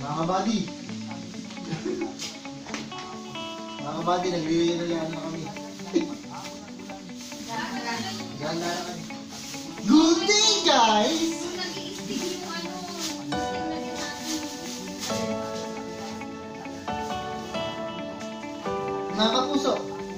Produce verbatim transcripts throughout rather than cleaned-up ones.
Mga kabady. Mga kabady, nagliliyan na kami. Ganda na kami. Good day, guys! Mga kapuso.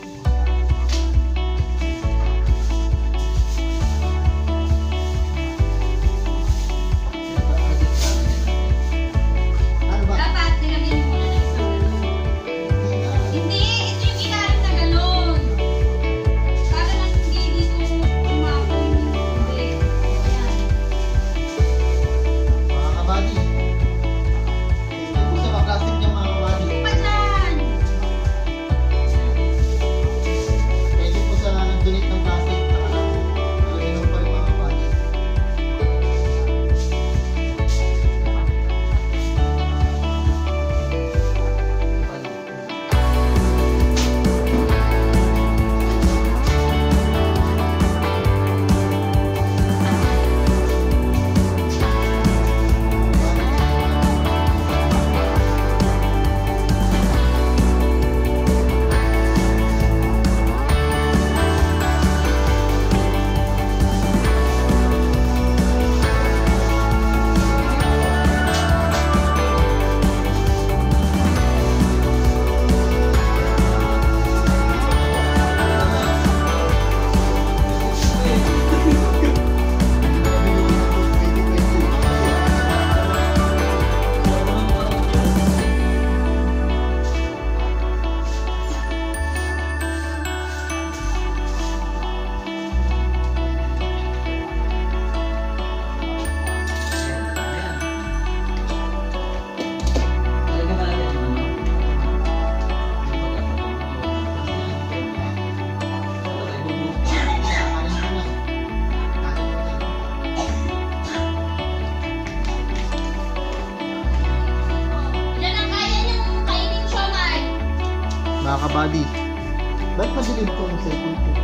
Mga kabady, ba't madilim ko ang cellphone ko?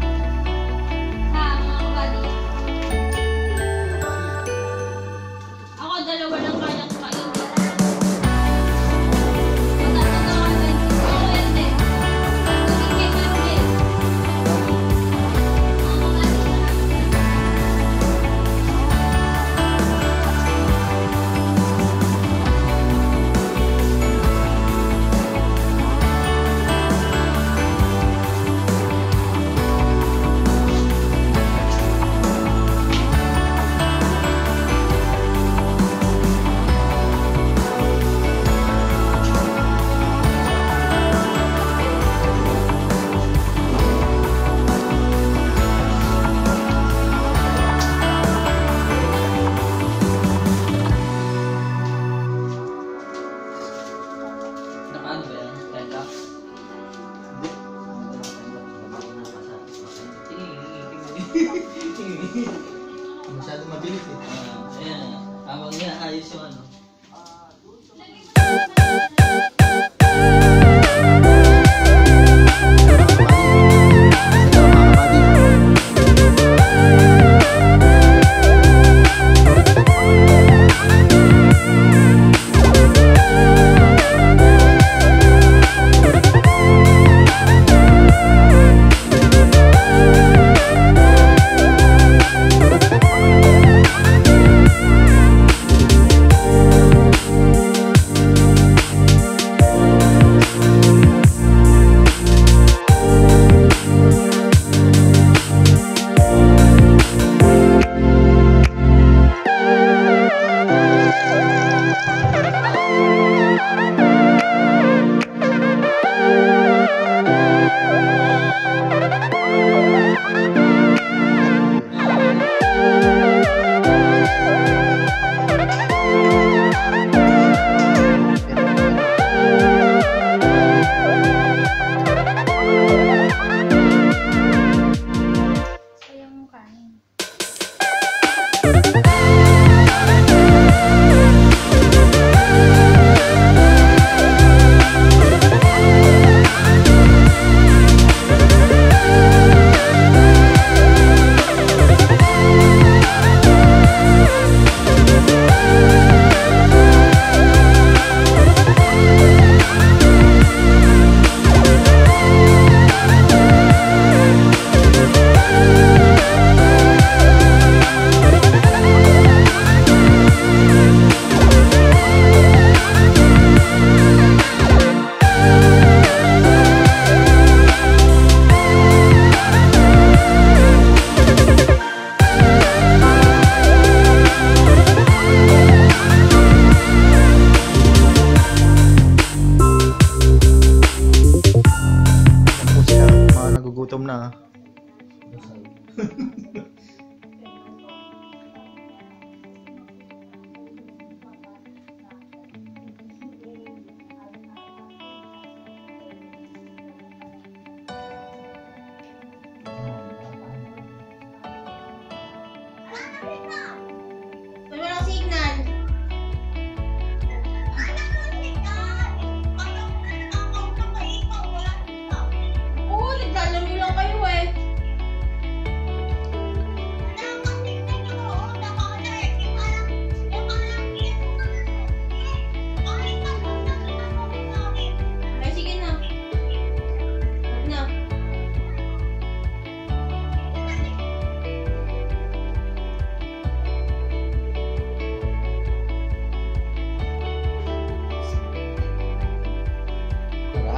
Ha, mga kabady. Ako dalawa lang kaya kumain. Matatawagan. Ako hindi. Tumingin ka rin. Mga kabady.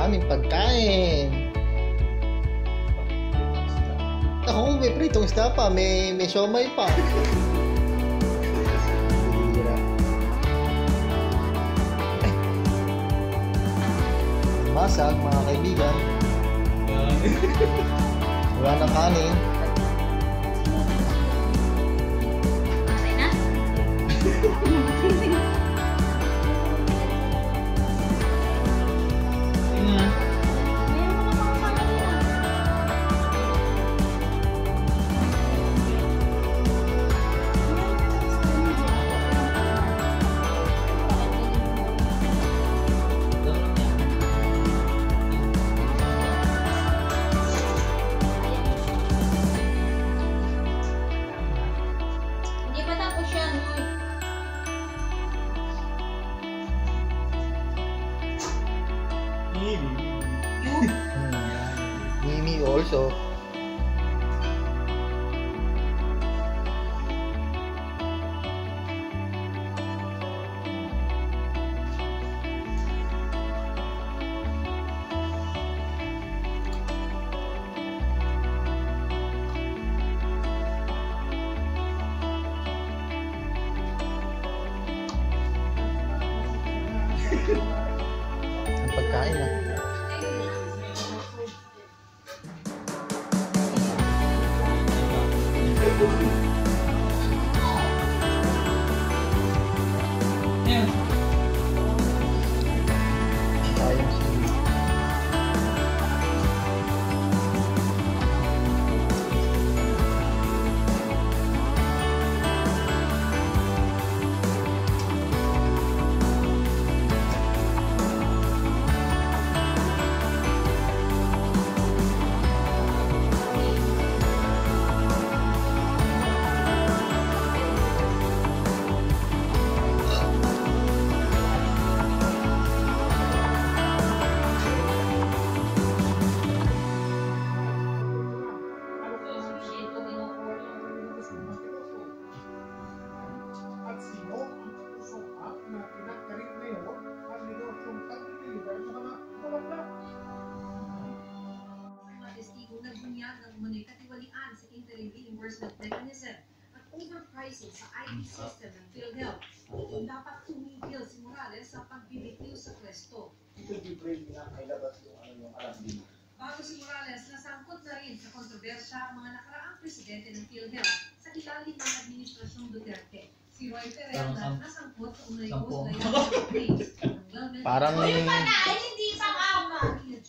aming pagkain. Ako, may pritong isda pa. May, may siomay pa. Masag, mga kaibigan. Wala nang kanin. Okay na? Hindi pa tapos yan, uy. Hmm. Mimi also. Ang pagkain ah. Sayang si At sino ang usukat na pinagkarit ngayon ang negosyong pag-deliver sa mga kawala? Mga testigo nagbunyag ng munay katiwalian sa interim reimbursement mechanism at overpricing sa I T system ng PhilHealth. Dapat tumigil si Morales sa pagbibitiw sa pwesto. Ito di brain nila ay labas yung ano yung alam din. Bago si Morales, nasangkot na rin sa kontrobersya ang mga nakaraang presidente ng PhilHealth sa ilalim ng administrasyong Duterte. Si Roy Perella nasangkot sa unay-us na yung claims ng wellness. Parang Ay, hindi pa ama.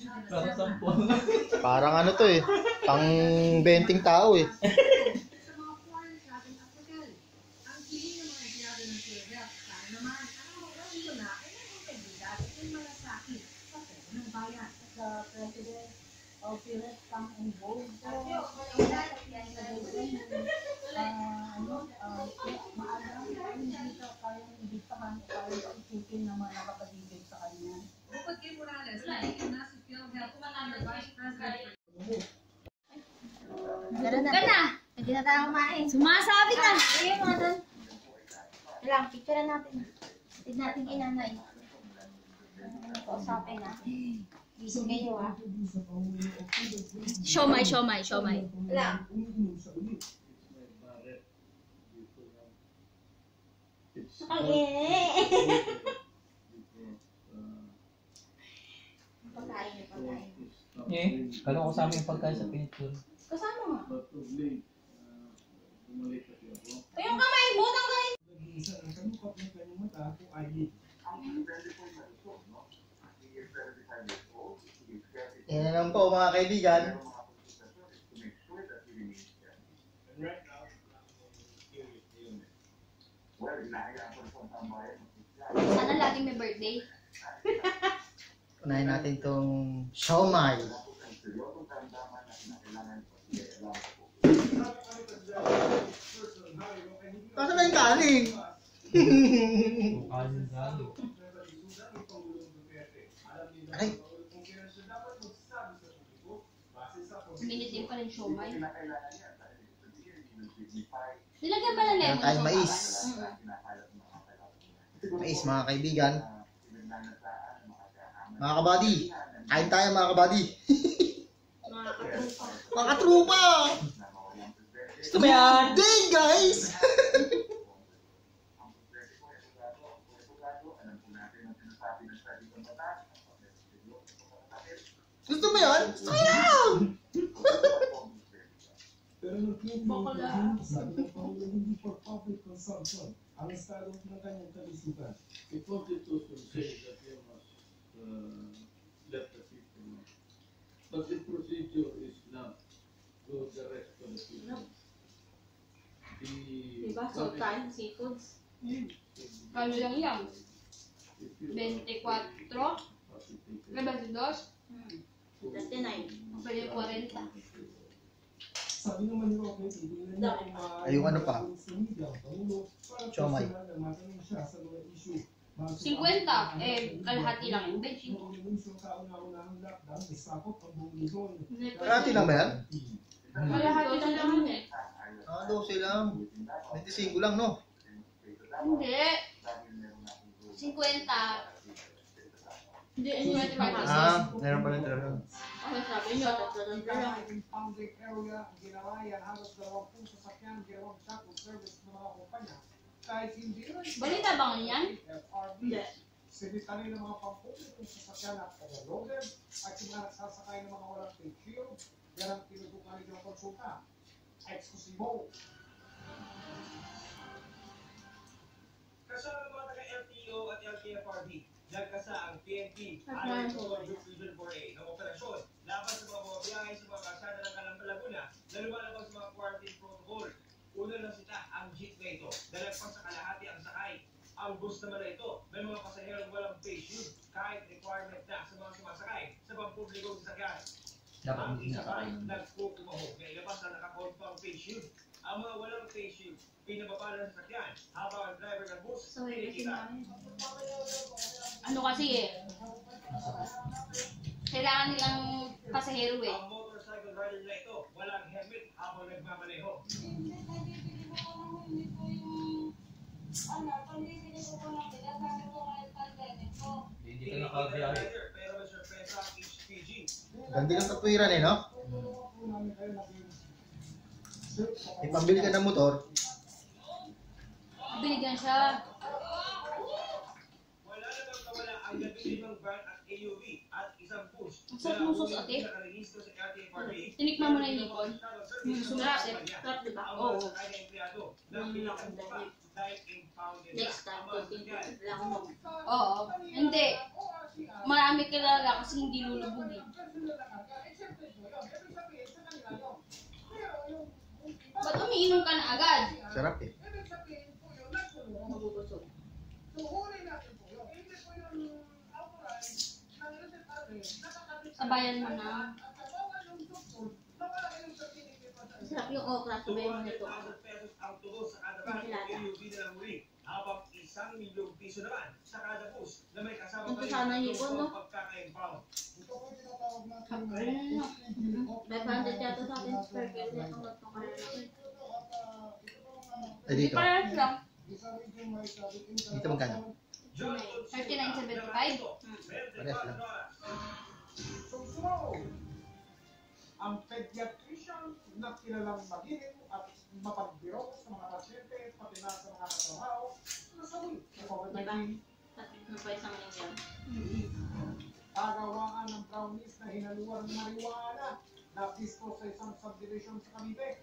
parang ano to eh. Pang benting tao eh. Sa mga foreign travel at hotel. Ang piling ng mga empleyado ng PhilHealth, sana naman, ang mga ito na ay nag-integridad at may malasakit sa pera ng bayan. The president of PhilHealth come involved po. Uh, ano, uh, maaga hindi ka kayang ibitahan o kayang isipin na mga nakapagigil sa kanya. Bukod kay Morales, nagiging na si PhilHealth Senior Vice President. Gana na. Hindi na tayo kumain. Sumasabi ka. Ayun mga doon. Lang, picture natin. Tignan natin kay nanay. Kausapin natin. Gising kayo ah. Siomay, siomay, siomay. Lang. Pagkain, pagkain. Eh, kala ko kasama yung pagkain sa picture. Kasama nga. Yung kamay mo, tanggalin. Nag-iisa ang kamukap ng kanyang mata kung ay Yan na lang po mga kaibigan. Sana laging may birthday. Unahin natin tong siomay. Kasi may kanin. Kanin galo. Ay, Minute din pa rin siomay. Nilagyan ba ng lemon? meron tayong mais. Mm-hmm. Mais mga kaibigan. Mga kabady. Kain tayo mga kabady. Mga katrupa. Mga trupa! Gusto mo yan? Day guys! Gusto mo yan? Gusto ko yan! Pero nung Q P, Bakla. sabi ng Pangulo hindi for public consumption ang estado ng kanyang kalusugan. The Constitution says that you must uh, let the people know. But the procedure is not to the rest of the people. The Diba? So, kain seafoods. Kalo lang yan. If you twenty-four. twenty-two. thirty-nine. Pwede forty. Sabi naman ni Roque, hindi na niya kung maaari Ay, yung ano pa? sa media ang Pangulo para Siomay. personal na matanong siya sa mga issue. fifty. Eh, kalahati lang yung benching. Noong inunsyo kauna-unahang lockdown, isakop ang buong Luzon. Kalahati lang ba yan? Kalahati lang naman eh. Ah, dose lang. twenty-five lang, no? Hindi. fifty. Hindi, twenty-five. Ah, meron pa rin talaga. Ako sabi nyo, tatlo lang lang. Ang impounded area ang ginawa yan halos dalawampung sasakyan ginawang shuttle service ng mga kumpanya. Kahit hindi rin Balita ba nga yan? F R B. Hindi. Sinitali ng mga pampublikong sasakyan at overloaded at yung mga nagsasakay ng mga walang face shield, yan ang tinutukan ng konsulta. Eksklusibo. Kasama ng mga taga-L T O at L T F R B, nagkasa ang P N P ayon sa mga Region four A ng operasyon laban sa mga bumabiyahe sa mga kalsada ng Calamba, Laguna na lumalabas sa mga quarantine protocol. Una lang sita ang jeep na ito, dalagpas sa kalahati ang sakay. Ang bus naman na ito, may mga pasaherong walang face shield kahit requirement na sa mga sumasakay sa pampublikong sasakyan. Dapat Ang hindi isa na pa, kain. nagkukumahog na ilabas na nakakonfirm face shield. Ang mga walang face shield, pinababa ng sakyan habang ang driver ng bus, So, eh, kasi tinikita. namin. Ano kasi eh. Kailangan nilang pasahero eh. Ang motorcycle rider na ito, walang helmet habang nagmamaneho. Hindi ka nakabiyahe. Rider, pero may sorpresa ang H P G. Gandi ng katwiran eh, no? Ipambili ka ng motor. Binigyan siya. Wala namang kawala ang labing-limang van at A U V at isang bus. Ang sarap ng sauce, ate. Nakarehistro sa L T F R B. Tinikman mo na yung hipon. Yung sulat eh. Sarap diba? Ang Oo. mga sakay na empleyado na Mm, pinakabuka dahil impounded na Next time, ang mga continue sakyan. lang mo. Oo. Hindi. Marami kilala kasi hindi lulubugin. Ba't umiinom ka na agad? Sarap eh. Mabubusog. Sabayan mo na. Sarap yung okra. Sabayin mo nito. ₱one thousand pesos ang tubo sa kada van Enchilada. A U V na lang muli. Habang isang milyong piso naman sa kada bus na may kasama Ito sana hipon, no? pagkaka-impound. Ito po yung tinatawag natin Ano? five hundred yata sa atin per kilo. Ang lot ng kaya natin. Ay, dito. Parehas lang. Dito magkano? thirty-nine seventy-five. Parehas lang. Susunod, ang pediatrician na kilalang magilin at mapagbiro sa mga pasyente pati na sa mga katrabaho na sawi sa COVID nineteen. Ano pa isang lingyan? Pagawaan ng brownies na hinaluan ng marijuana na pisto sa isang subdivision sa Cavite.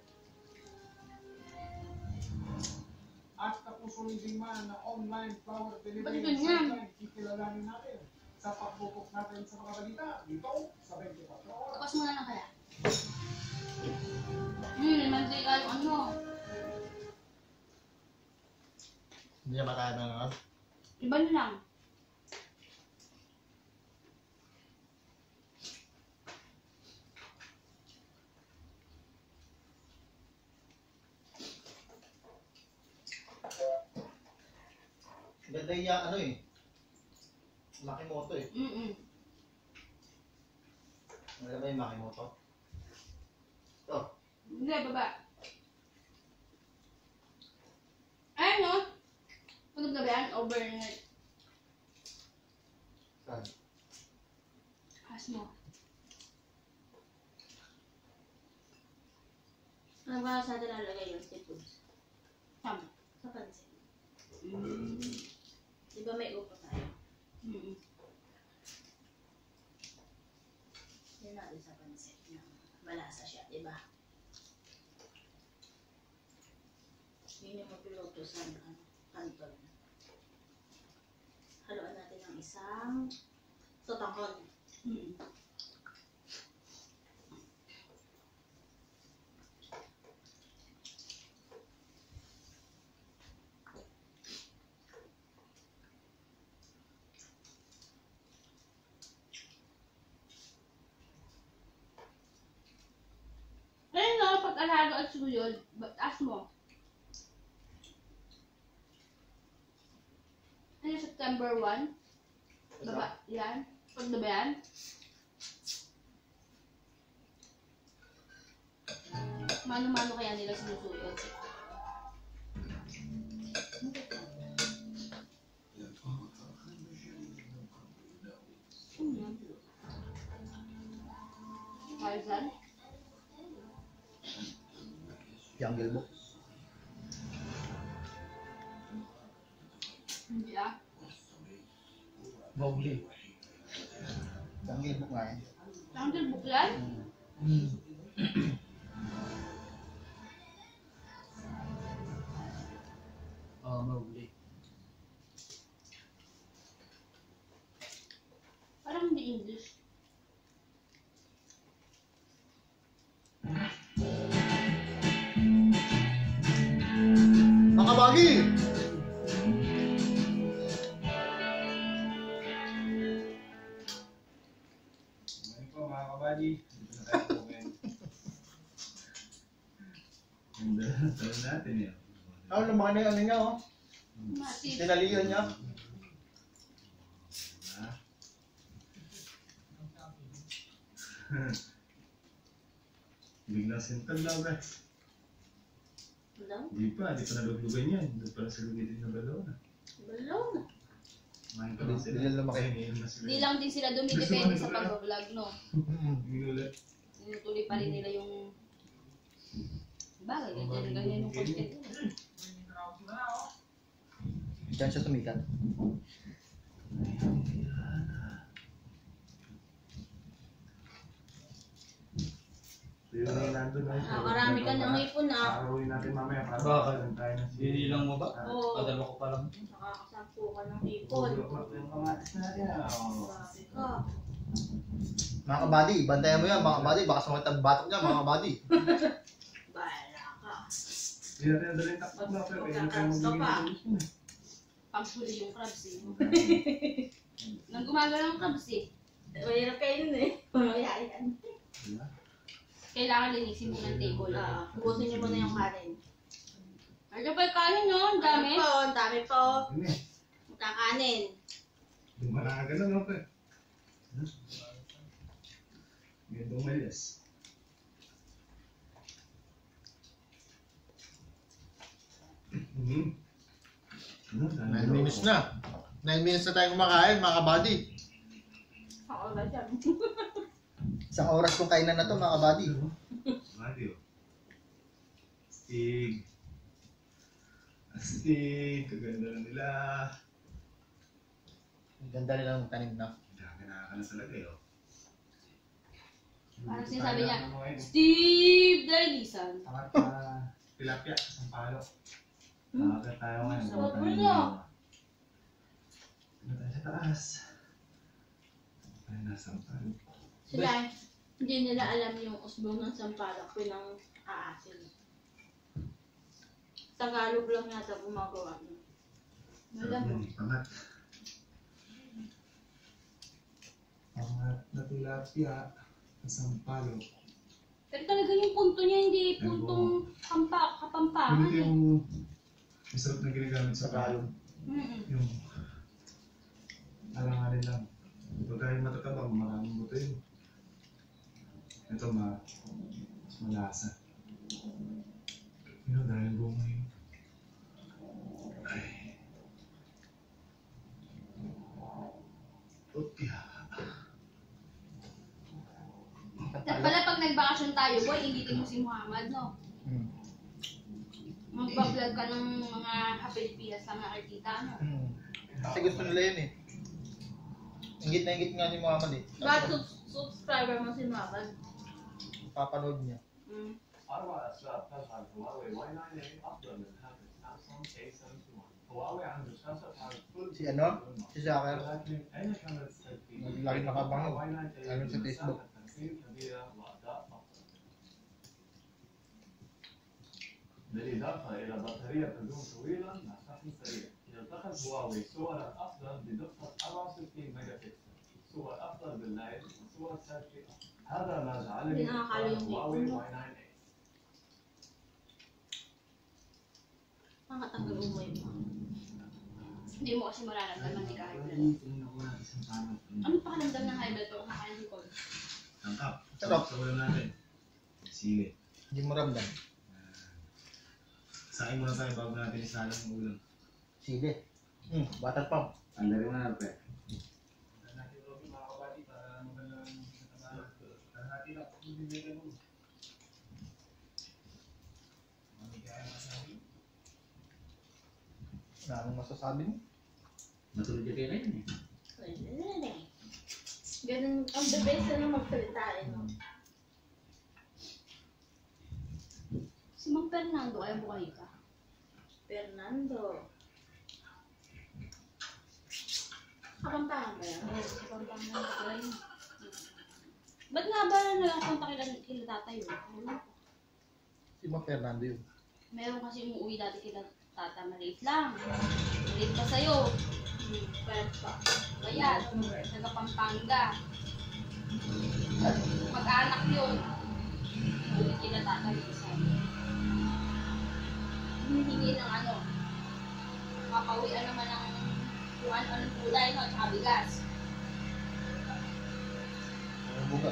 At kapusuliding man na online flower delivery Ba't ganyan? sa kikilalanin natin sa pagbubok natin sa mga balita dito sa twenty-four oras. Tapos mo na lang kaya. Hmm, limandri ka yung ano. Hindi na matahan ng ano. Iba na lang. Ganda yung ano eh. Makimoto eh. Mm-mm. Ano ba yung Makimoto? Ito. Hindi, baba. Ay, no? Tulog na ba yan? Overnight. Saan? Has Taas mo. Ano ba sa atin lalagay yung seafoods? Tama. Sa pansit. Mm. Di ba may upo tayo? Mm. Yan natin sa pansit. Malasa siya, di ba? Yun yung mapiloto sa ano, kanton. Haluan natin ng isang sotanghon. Mm. Ayun nga, pag-alalo at suyod, taas mo. Ano, September first? Baba, yan. Pag na ba yan? Mano-mano kaya nila sinusuyod? Tarzan? Jungle Book. Hindi ah. Mowgli. Jungle Book nga yan. Jungle Book yan? Mm. Oo, Mowgli. Parang hindi English. Mga kabagi! Ngayon po mga kabady, dito na tayo po ngayon. Ganda na tayo natin yan. Ano naman na ano niya oh? Mati. Tinalihan niya. Biglang sintag na ba? Balaw? Di pa, di pa naluglugan yan. Doon pala sa lugitin na balaw na. Balaw na. Kumain pa lang sila. Hindi lang lumaki. Ngayon na sila. Hindi lang din sila dumidepende sa pag-vlog, no? Ginulat. Tinutuloy pa rin nila yung bagay, ganyan, ganyan yung content nila. Diyan siya sumikat. So yun ay nandun na. Ah, marami ka ng ipon ah. Arawin natin mamaya para Bakit? lang tayo na Hindi lang mo ba? Oo. Padala ko pa lang. Nakakasampu ka ng ipon. Yung kamatis natin ah. Grabe ka. Mga kabady, bantayan mo yan mga kabady. Baka sumunod ang batok niya mga kabady. Bahala ka. Hindi natin nadala yung takot na pero kaya tayo Magkakas ka pa. magiging Pampuli yung crabs eh. Nang gumagalaw ng crabs eh. Mahirap kayo nun eh. Mamaya yan. Kailangan linisin mo ng table. Ah, Ubusin niyo po na yung kanin. Ano pa yung kanin no? Ang dami. Ang dami po, ang dami po. Ano eh? Magkakanin. Dumalaga na no pre. May dumalas. Mhm. Ano? nine minutes na. nine minutes na tayo kumakain mga kabady. Ako ba siya? Isang oras kong kainan na to mga kabady. Radio. Astig. Astig. Kaganda na nila. Ang ganda nila ng tanim na. Dami nakaka na talaga eh. Oh. Parang sinasabi niya, Ano ngayon? Steve Dailisan. Tamat na tilapia, sampalo. Tamat tayo ngayon. Sarap Tamat mo tayo na. Ano tayo sa taas? Ay, nasa sampalo. Sila, hindi nila alam yung usbong ng sampalak, pinang aasin. Tagalog lang yata gumagawa nun. Sarap yan eh, pangat. Pangat na tilapia, sampalo. Pero talaga yung punto niya, hindi puntong kampa, kapampangan Ganito eh. yung masarap na ginagamit sa kalong. Mm-mm. Yung alanganin lang. Pagka yung matatabang, maraming buto yun. Ito ma mas malasa. Yun, dahil bunga yun. Ay. Opya. nagbabakasyon tayo, boy, inggitin mo si Muhammad, no? Hmm. Magpa-vlog ka ng mga Pilipinas na nakikita, no? Hmm. Kasi gusto nila yun eh. Ingit na ingit nga ni Muhammad eh. Bakit sub- subscriber mo si Muhammad? Papanood niya. Mm. أروع أسباب تجعل هواوي واي ناين إيه أفضل من هاتف سامسونج إيه سبعة وسبعين. هواوي عنده شاشة حجم كل Si ano? Si Zakir. ولكن أين كاميرا السيلفي؟ Lagi nakabango. واي ناين إيه Lalo sa Facebook. مساحة تنسيق كبيرة وأداء أفضل. بالإضافة إلى بطارية تدوم طويلا مع شحن سريع. يلتقط هواوي صورا أفضل بدقة أربعة وستين ميجا بكسل. صور أفضل بالليل وصور سيلفي أفضل. هذا ما جعلني أختار هواوي واي ناين إيه. Makatanggal mo yun. Hindi mo kasi mararamdaman ni kahit blood. Ano pakiramdam ng high blood pag kakain ko? Tangkap. Sarap. Sa ulam natin. Sili. Hindi mo ramdam. Sain muna tayo bago natin isalang ang ulam. Sige. Hmm, butter pump. Andari mo na, pre. natin Robby mga kabady para magandang katabahan. Natin na kung bibigyan mo. Ano kaya masabi? Na anong masasabi mo? Matulog ka kayo eh. Ganun, ang the best na magsalita eh, no? Si Mang Fernando, ayaw buhay ka. Fernando. Kapampangan ba yan? Oo, kapampangan na pala yun. Ba't nga ba na lang punta kila, kila tatay yun? Ano? Si Mang Fernando yun. Meron kasi umuwi dati kila tata, maliit lang. Maliit pa sa'yo. Hmm, pero pa. Kaya, taga Pampanga. Mag-anak yun. Umuwi kila tata yung isa. Hinihingi ng ano. Mapawian naman ng kung ano-anong kulay, no? Tsaka bigas. Ang buga.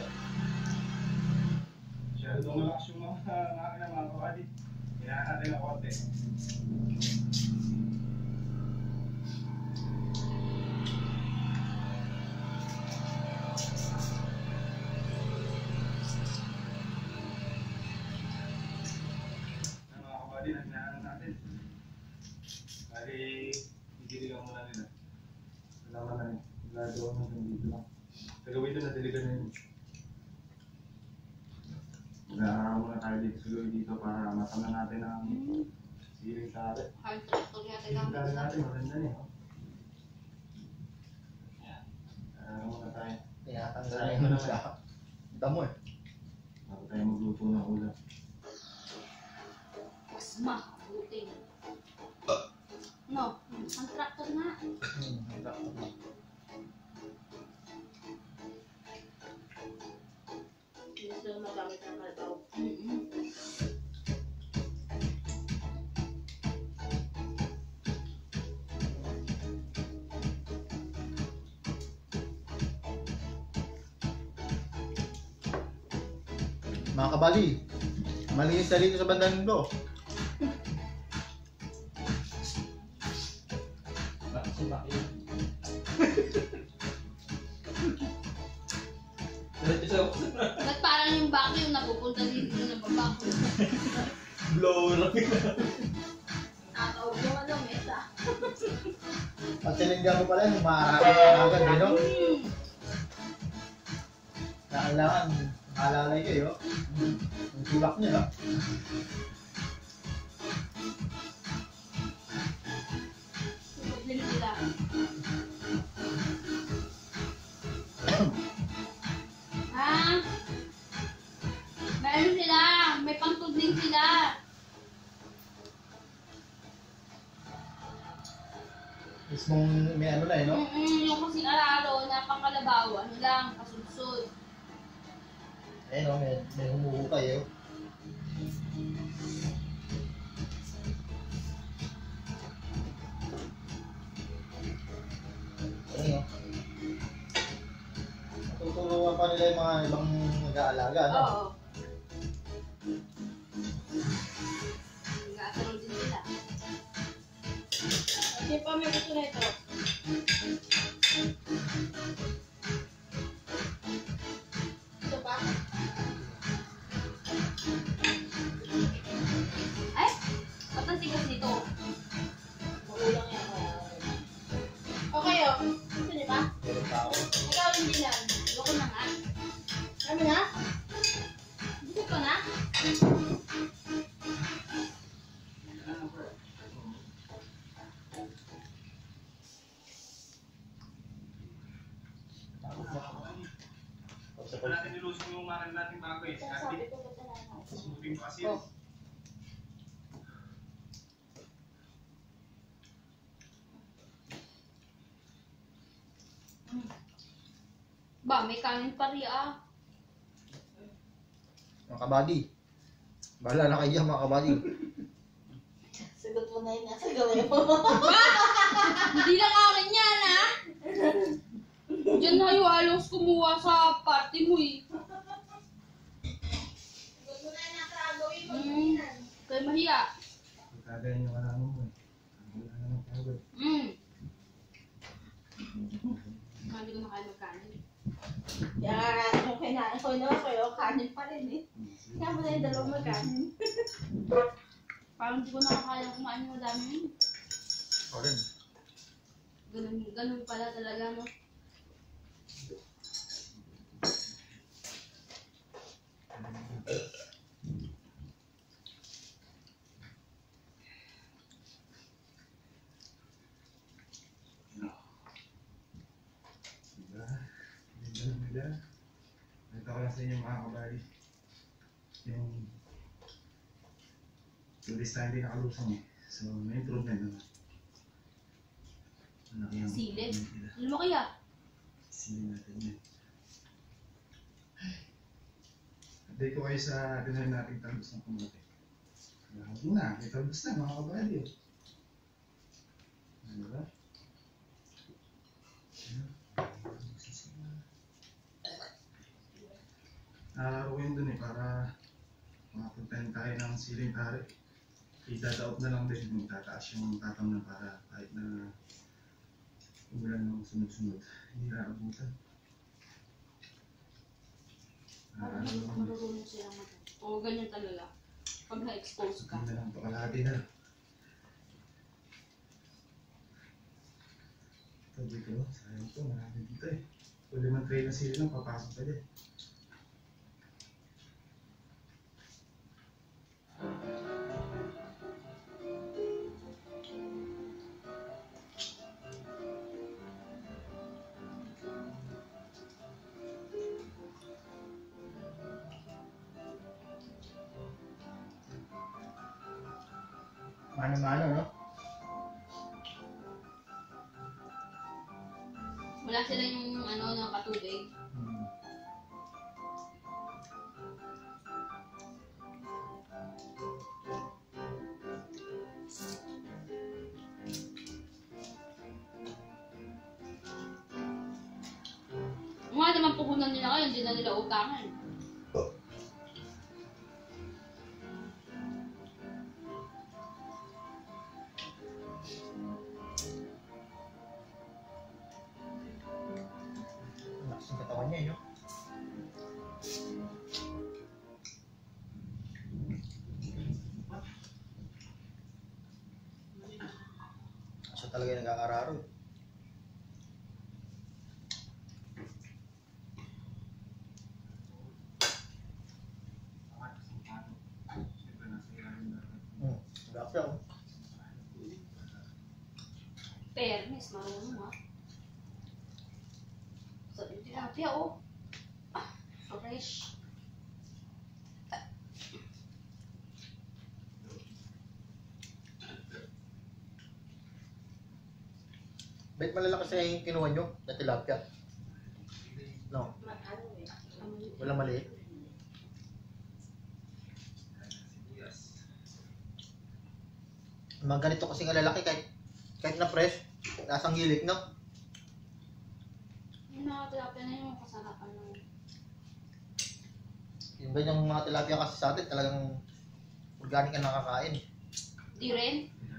Siya, itong malakas yung mga mga mga kabady. Kailangan natin na konti. Ang mga kabady na kailangan natin. Bali, hindi lang muna nila. Salamat na rin. Lalo natin dito lang. Tagawin doon na diligan na yun. Nag-aaral muna tayo dito sa Loy dito para matama natin ang siling tali. Hard tractor natin Siling ang tali natin, maganda niya. Oh. Nag-aaral muna tayo. Tinatanggal na yung sa damo eh. Bago tayo magluto ng ulam. mas mabuting. No, ang tractor nga. Hmm, ang tractor na. Gusto mo magamit ng kalbaw. Mm-hmm. Mga kabali, malinis na dito sa bandang ito. Bakit si Bakit? Ba't parang yung vacuum napupunta dito na vacuum? Blower. Nakatawag yung ano, mesa. Pag sinigyan mo pala yung maharapin ka agad, eh, no? Hmm. Kailangan, malalay kayo. Yung tulak niya, no? Susunod sila. Ah, meron sila. May pangtudling sila. Mismong may ano na, eh, no? Mm-mm, yung kasi araro na pangkalabaw, ano lang, kasudsud. Ayun, no? May, may humuhukay, eh. Ayun, no? Tuturuan pa nila yung mga ibang nag-aalaga, no? Oo. Nag-aasaron din sila. Kasi pa may gusto na ito. Ito pa. Gusto niyo ba? Pero tao. Ikaw hindi lang. Loko na nga. Ano na? Gusto ko na? Wala natin nilusong yung maral natin bago eh. Sabi ko ba't wala na? Smoothing pa kasi. Oh. Ba, may kanin pa rin ah. Mga kabady. Bahala na kayo dyan, mga kabady. Sagot mo na yun nasa gawin mo. Hindi lang akin yan, ha? Diyan na yung halos kumuha sa party mo, eh. Sagot mo na yun nasa gawin mo. Mm. Kaya mahiya. Kagayin yung alam mo eh. Wala na ng kagad. Mm. Hindi ko na kaya magkanin. Kaya nga yung kinain ko na kayo, kanin pa rin eh. Kaya mo na yung dalawang magkanin. Parang hindi ko nakakaya kumain ng madami yun. O rin. Ganun, ganun pala talaga, no? Diba? Ganda na nila. Nakita ko lang sa inyo mga kabali. Yung tulis tayo hindi nakalusang eh. So, may improvement naman. Malaki ang Silid. improvement nila. Ano mo kaya? Silid natin yan. Update ko kayo sa dinahin nating talbos ng kumote. Lahat muna, may talbos na mga kabali. Ano ba? Nakalaro ko yun dun eh, para makapuntahin tayo ng siling pare. Idadaot na lang din, magtataas yung tatam na para kahit na umulan ng sunod-sunod, hindi naabutan. Parang Nakalaro ko marurunong silang mag- Oo, ganyan talaga. Pag na-expose ka. hindi na lang ito, kalahati na lang. Ito dito, sayang ito, marami dito eh. Kung limang tray na sili lang, papasok ka dyan. Mano-mano, no? Wala sila yung ano, ng katubig. Hmm. Kung nga naman puhunan nila kayo, hindi na nila utangan. Lakas yung katawan niya, eh, no? Siya talaga yung nag-aaral. Hmm, nag siya, oh. Fairness, marunong ha. So, yung tilapia, oh. Ah, fresh. Ba't malalaki sa yung kinuha nyo na tilapia? No, Ano eh. wala maliit. Mga ganito kasi nga lalaki kahit kahit na fresh, lasang gilik, no? Yung mga tilapia na yung kasarapan ng... Yung ganyang mga tilapia kasi sa atin talagang organic ang nakakain. Di rin.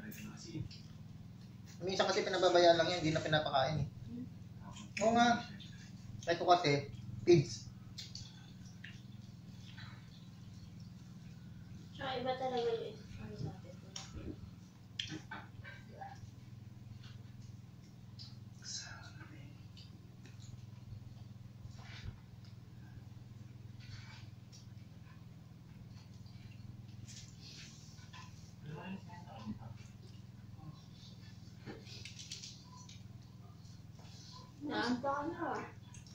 Minsan kasi pinababayaan lang yan, hindi na pinapakain eh. Oo nga. Ito kasi, pigs. Tsaka iba talaga yun. Ano sabi ko? Naanta ka na ah.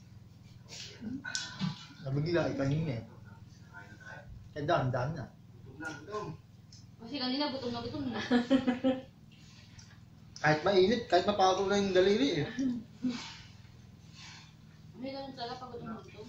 Nabigla, eh, kanina eh. Kaya daan-daan na. Gutom na, gutom. Kasi kanina gutom na gutom na. Kahit mainit, kahit mapagod na yung daliri eh. May ganun talaga pag gutom na gutom.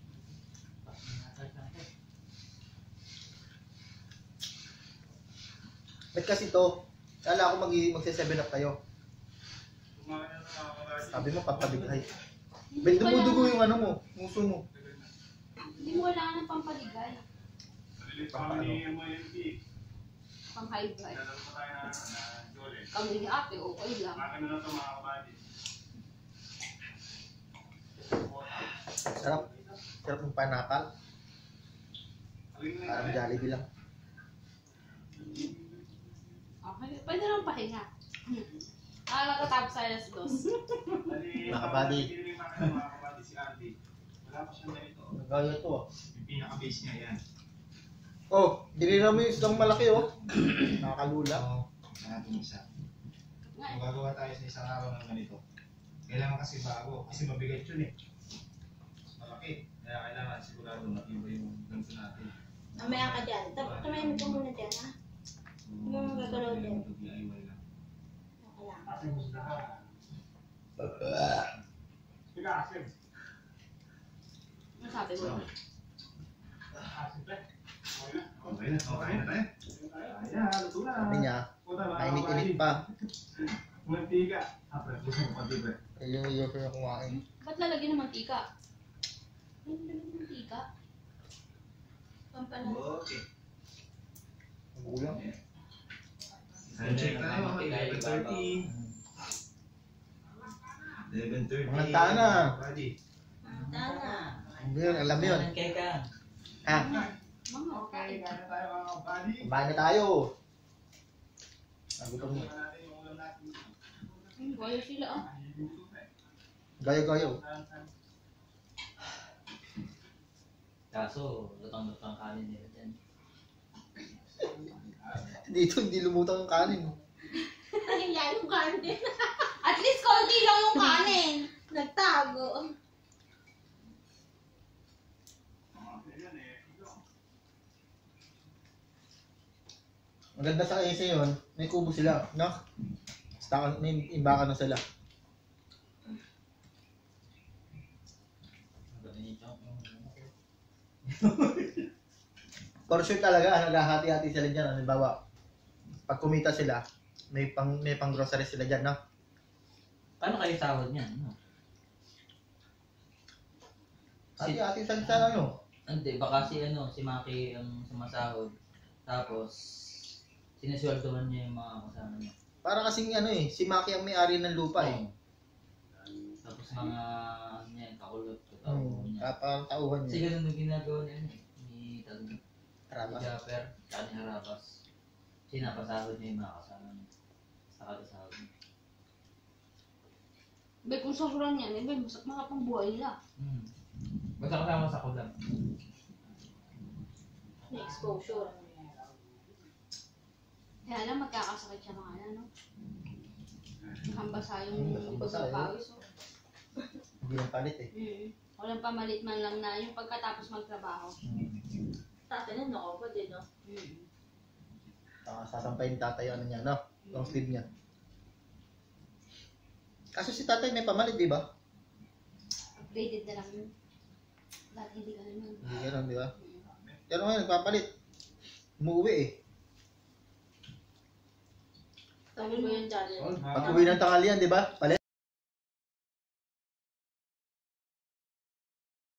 Ba't kasi to? Kala ko mag magse-seven up tayo. Kumain na ng mga kabady. Sabi mo, papaligay. Ba't dumudugo yung ano mo, muso mo? Hindi mo kailangan ng pampaligay. Nalilit pa kami ni M Y M P. Pang high blood. Nalaro pa tayo na, na Jole. Kami ni ate, okay lang. Akin na lang ito mga kabady. Sarap. Sarap ng pineapple. Alin na Parang yun. Jollibee lang. Okay, pwede lang pahinga. Ah, nakatapos tayo sa dos. Mga kabady. Hindi rin mga mga kabady si Andy. Wala pa siyang ganito. Nagaya to ah. Yung pinaka-base niya yan. Oh, dinira mo yung isang malaki oh. Nakakalula. Oo. Kaya natin isa. Kung gagawa tayo sa isang araw ng ganito, kailangan kasi bago. Kasi mabigat yun eh. Mas malaki. Kaya kailangan sigurado matibay yung ganito natin. Mamaya ka dyan. Tapos tumayin mo muna dyan, ha? Yung gagalaw din. D I Y lang. Okay lang. Asim mo sila ka. Sila asim. Ano sabi mo? Asim pa. Okay na. Okay na tayo. Ayan, luto na. Sabi niya, mainit-init pa. Mantika. Ah, pero gusto mo patibay. Ayun yung yung kumain. Ba't lalagyan ng mantika? Ay, lalagyan ng mantika. Pampalan. Okay. Magulang. Time check tayo. eleven thirty. eleven thirty. Mga tana. Buddy. Tana. Hindi yun, alam mo yun. Ha? Mga okay. Kaya tayo mga kabady. Kumain na tayo. Nagutom mo. natin yung ulam natin. Wala sila, ah. Gayo-gayo. Kaso, lutang-lutang kanin nila dyan. Dito, hindi lumutang yung kanin. Ayun yan yung kanin. At least konti lang yung kanin. Nagtago. Maganda sa isa yun, may kubo sila, no? Basta may imbakan na sila. For sure talaga, naghahati-hati sila dyan. Halimbawa, pag kumita sila, may pang may pang grocery sila dyan, no? Paano kayo sahod niyan? No? Si, Hati-hati sila sa ano? hindi, baka si ano, si Maki ang sumasahod. Tapos, sinesweldohan niya yung mga kasama niya. Para kasing ano eh, si Maki ang may-ari ng lupa eh. Tapos mga, ano yan, kakulot. Hmm, niya. parang tauhan Kasi niya. ganun yung ginagawa niya eh. Ni Tag, ni Harabas. Japper, tsaka ni Harabas. Sinapasahod niya yung mga kasama niya. Sa kada sahod niya. Bay, kung sobrang yan, eh, bay, masak makapang buhay nila. Hmm. Basta kasama sa kulang. May exposure. Kaya lang magkakasakit siya mga ano, no? Nakambasa yung Nakambasa, eh. pagpapawis. Oh. Hindi lang palit eh. Mm. Walang pamalit man lang na yung pagkatapos magtrabaho. Tatay na nako pa din, no? Mm. Saka sasampayin tatay ano niya, no? Long sleeve niya. Kaso si tatay may pamalit, di ba? Upgraded na lang yun. Dati hindi ka naman. Hindi ganun, di ba? Pero ngayon, nagpapalit. Umuwi eh. Sabi mo yung channel. Pag uwi ng tanghalian, di ba? Palit.